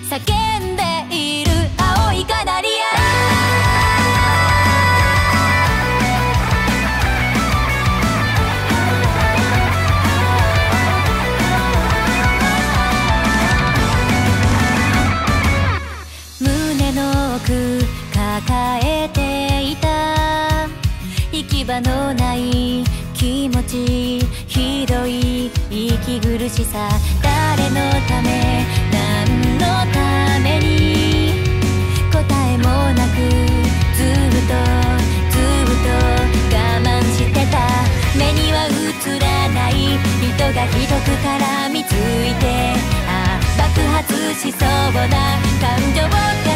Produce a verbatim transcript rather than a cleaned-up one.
叫んでいる青いカナリア。胸の奥抱えていた行き場のない気持ち、ひどい息苦しさ。誰のため何のために答えもなくずっとずっと我慢してた。目には映らない人がひどく絡みついて、ああ爆発しそうな感情が